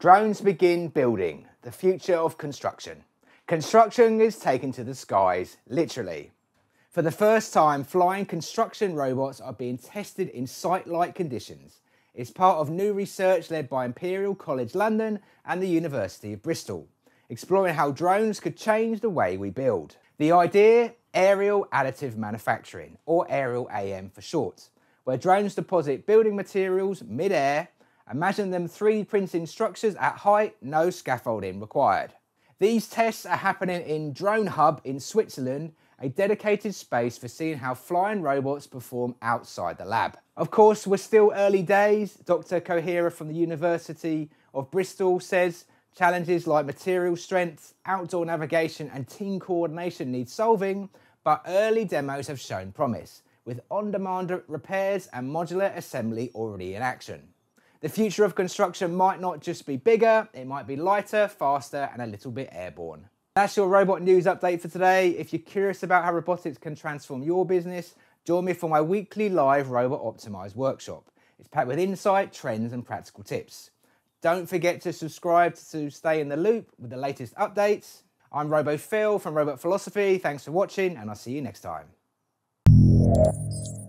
Drones begin building, the future of construction. Construction is taken to the skies, literally. For the first time, flying construction robots are being tested in site-like conditions. It's part of new research led by Imperial College London and the University of Bristol, exploring how drones could change the way we build. The idea? Aerial Additive Manufacturing, or Aerial AM for short, where drones deposit building materials mid-air. Imagine them 3D printing structures at height, no scaffolding required. These tests are happening in DroneHub in Switzerland, a dedicated space for seeing how flying robots perform outside the lab. Of course, we're still early days. Dr. Kohira from the University of Bristol says challenges like material strength, outdoor navigation and team coordination need solving, but early demos have shown promise, with on-demand repairs and modular assembly already in action. The future of construction might not just be bigger, it might be lighter, faster and a little bit airborne. That's your robot news update for today. If you're curious about how robotics can transform your business, join me for my weekly live Robot Optimised workshop. It's packed with insight, trends and practical tips. Don't forget to subscribe to stay in the loop with the latest updates. I'm Robophil from Robot Philosophy. Thanks for watching and I'll see you next time.